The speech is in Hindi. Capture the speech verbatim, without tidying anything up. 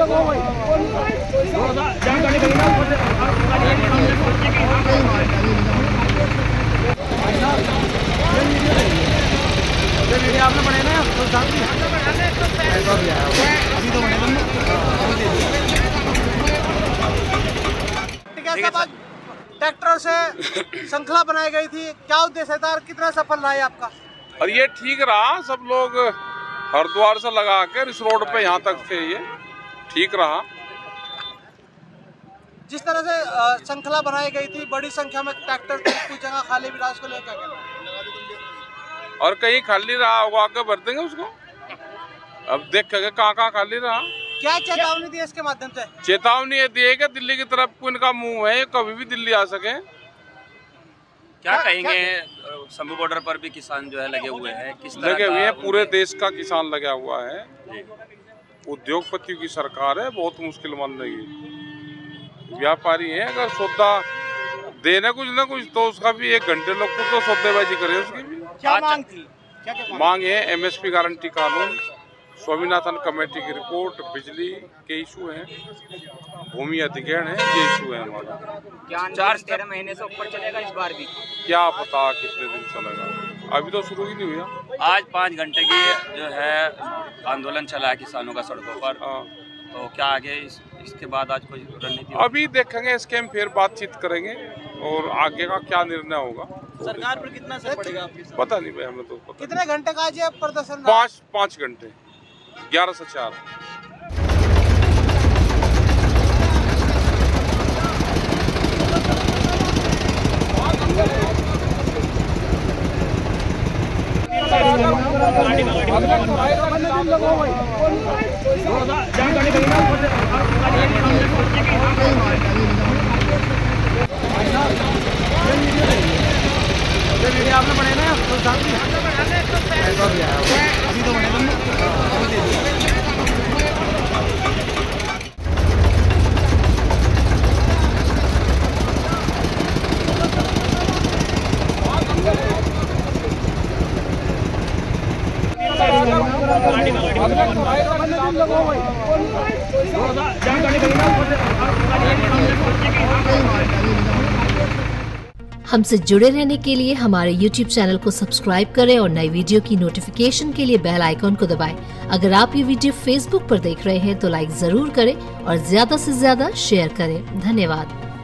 आपने बने ना अभी तो बने ट्रैक्टरों से श्रृंखला बनाई गई थी, क्या उद्देश्य था और कितना सफल रहा है आपका? और ये ठीक रहा, सब लोग हरिद्वार से लगा कर इस रोड पे यहाँ तक थे, ये ठीक रहा। जिस तरह से श्रृंखला बनाई गई थी, बड़ी संख्या में ट्रैक्टर थे, कुछ जगह खाली भी रहा, उसको लेकर क्या कहना? और कहीं खाली रहा होगा आगे भर देंगे उसको, अब देखेंगे कहाँ कहाँ खाली रहा। क्या चेतावनी दी इसके माध्यम से? चेतावनी ये दी है कि दिल्ली की तरफ इनका मुंह है, कभी भी दिल्ली आ सके। क्या कहेंगे, शंभू बॉर्डर पर भी किसान जो है लगे हुए हैं, किस तरह लगे हुए हैं, पूरे देश का किसान लगा हुआ है। उद्योगपतियों की सरकार है, बहुत मुश्किल मान लगी। व्यापारी है, अगर सौदा देने कुछ ना कुछ तो उसका भी एक घंटे लोग को तो सौदेबाजी करे उसकी भी। क्या मांग थी? क्या क्या मांग है एमएसपी गारंटी कानून, स्वामीनाथन कमेटी की रिपोर्ट, बिजली के इशू हैं, भूमि अधिग्रहण है, ये इशू है हमारा। क्या चार तेरह महीने से ऊपर चलेगा इस बार भी? क्या पता कितने दिन चलेगा, अभी तो शुरू ही नहीं हुआ। आज पाँच घंटे की जो है आंदोलन चला है किसानों का सड़कों पर, तो क्या आगे इस, इसके बाद आज कोई रणनीति? अभी देखेंगे, इसके हम फिर बातचीत करेंगे और आगे का क्या निर्णय होगा। सरकार पर कितना असर पड़ेगा? पता नहीं भाई, हमें तो पता। कितने घंटे का आज ये प्रदर्शन? पाँच पाँच घंटे, ग्यारह से चार। आपने बने ना अभी तो बने हमसे जुड़े रहने के लिए हमारे यूट्यूब चैनल को सब्सक्राइब करें और नई वीडियो की नोटिफिकेशन के लिए बेल आइकॉन को दबाएं। अगर आप ये वीडियो फेसबुक पर देख रहे हैं तो लाइक जरूर करें और ज्यादा से ज्यादा शेयर करें। धन्यवाद।